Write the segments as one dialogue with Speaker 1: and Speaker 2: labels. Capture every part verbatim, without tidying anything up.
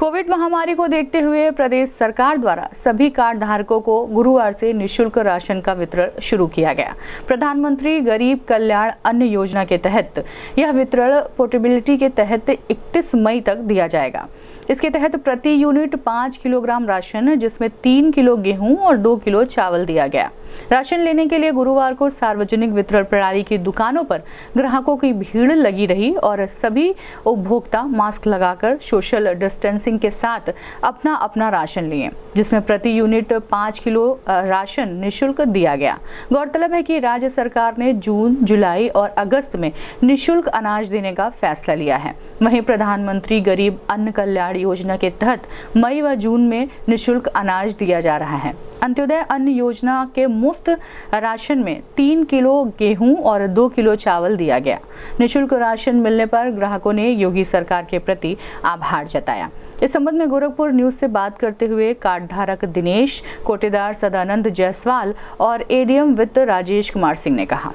Speaker 1: Covid महामारी को देखते हुए प्रदेश सरकार द्वारा सभी कार्ड धारकों को गुरुवार से निःशुल्क राशन का वितरण शुरू किया गया। प्रधानमंत्री गरीब कल्याण अन्न योजना के तहत यह वितरण पोर्टेबिलिटी के तहत इकतीस मई तक दिया जाएगा। इसके तहत प्रति यूनिट पाँच किलोग्राम राशन, जिसमें तीन किलो गेहूं और दो किलो चावल दिया गया। राशन लेने के लिए गुरुवार को सार्वजनिक वितरण प्रणाली की दुकानों पर ग्राहकों की भीड़ लगी रही और सभी उपभोक्ता मास्क लगाकर सोशल डिस्टेंसिंग के साथ अपना अपना राशन लिए, जिसमें प्रति यूनिट पाँच किलो राशन निःशुल्क दिया गया। गौरतलब है कि राज्य सरकार ने जून, जुलाई और अगस्त में निःशुल्क अनाज देने का फैसला लिया है। वहीं प्रधानमंत्री गरीब अन्न कल्याण योजना के तहत मई व जून में निःशुल्क अनाज दिया जा रहा है। अंत्योदय अन्न योजना के मुफ्त राशन में तीन किलो गेहूं और दो किलो चावल दिया गया। निःशुल्क राशन मिलने पर ग्राहकों ने योगी सरकार के प्रति आभार जताया। इस संबंध में गोरखपुर न्यूज से बात करते हुए कार्ड धारक दिनेश, कोटेदार सदानंद जायसवाल और एडीएम वित्त राजेश कुमार सिंह ने कहा।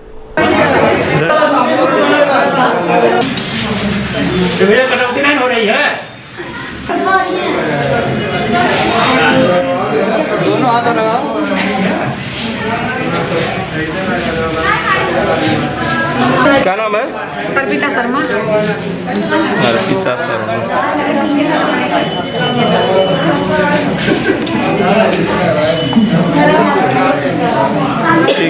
Speaker 2: कटौती नहीं हो रही है। दोनों हाथ लगाओ।
Speaker 3: क्या नाम है?
Speaker 4: अर्पिता शर्मा।
Speaker 3: अर्पिता शर्मा। ठीक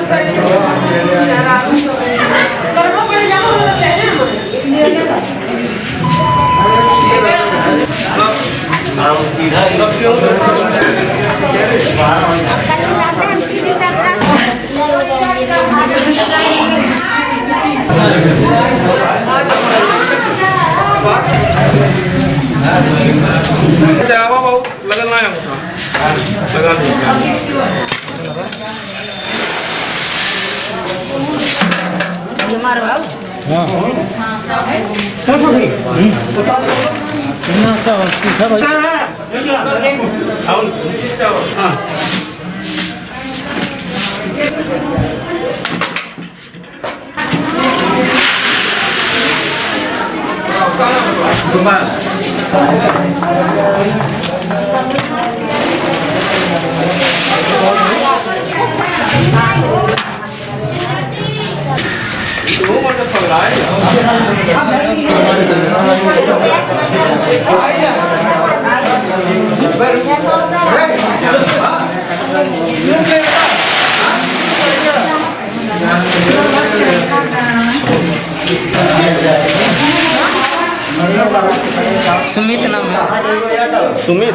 Speaker 3: जावा बाबू लगन ना लगा
Speaker 4: हमारे बाबू
Speaker 2: हाँ
Speaker 5: सुमित नाम है।
Speaker 3: सुमित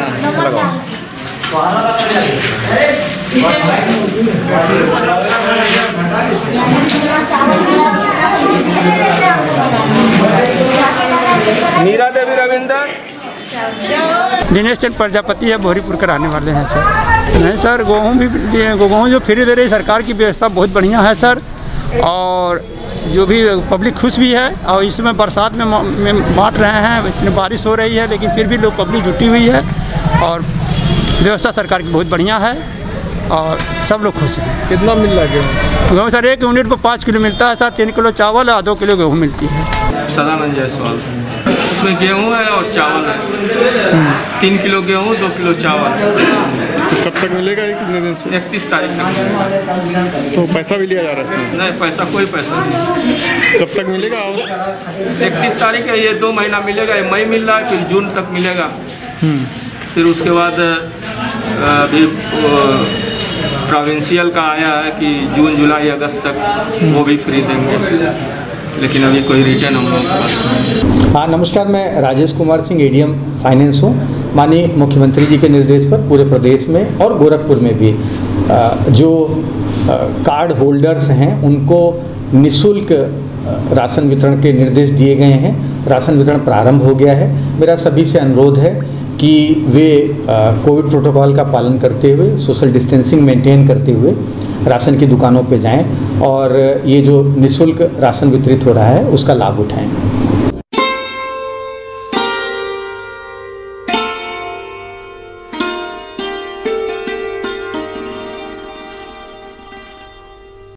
Speaker 3: मीरा देवी रविंदर।
Speaker 6: दिनेश चंद प्रजापति है, भोरीपुर के रहने वाले हैं सर। नहीं सर, गेहूँ भी गेहूँ जो फ्री दे रही सरकार की व्यवस्था बहुत बढ़िया है सर, और जो भी पब्लिक खुश भी है। और इसमें बरसात में में बांट रहे हैं, इतनी बारिश हो रही है लेकिन फिर भी लोग पब्लिक जुटी हुई है और व्यवस्था सरकार की बहुत बढ़िया है और सब लोग खुश हैं।
Speaker 3: कितना मिल रहा है गेहूँ?
Speaker 6: गेहूँ सर एक यूनिट पर पाँच किलो मिलता है सर, तीन किलो चावल और दो किलो गेहूँ मिलती है।
Speaker 3: सदानंद जायसवाल। उसमें गेहूँ है और चावल है। तीन किलो गेहूँ, दो किलो चावल।
Speaker 7: तो कब तक मिलेगा ये, कितने दिन से?
Speaker 3: इकतीस तारीख तक।
Speaker 7: तो पैसा भी लिया जा रहा है इसमें?
Speaker 3: नहीं, पैसा कोई पैसा नहीं।
Speaker 7: कब तक मिलेगा? और
Speaker 3: इकतीस तारीख है, ये दो महीना मिलेगा। ये मई मिल रहा है, फिर जून तक मिलेगा। फिर उसके बाद अभी प्रोविंशियल का आया है कि जून, जुलाई, अगस्त तक वो भी फ्री देंगे, लेकिन अभी कोई रिटर्न हम लोग के पास।
Speaker 8: हाँ नमस्कार, मैं राजेश कुमार सिंह, एडीएम फाइनेंस हूँ। माननीय मुख्यमंत्री जी के निर्देश पर पूरे प्रदेश में और गोरखपुर में भी जो कार्ड होल्डर्स हैं उनको निःशुल्क राशन वितरण के निर्देश दिए गए हैं। राशन वितरण प्रारंभ हो गया है। मेरा सभी से अनुरोध है कि वे कोविड प्रोटोकॉल का पालन करते हुए, सोशल डिस्टेंसिंग मेंटेन करते हुए राशन की दुकानों पर जाएं और ये जो निःशुल्क राशन वितरित हो रहा है उसका लाभ उठाएं।